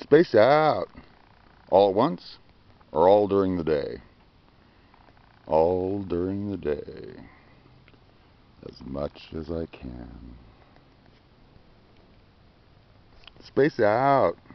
Space out. All at once or all during the day? All during the day. As much as I can. Space out.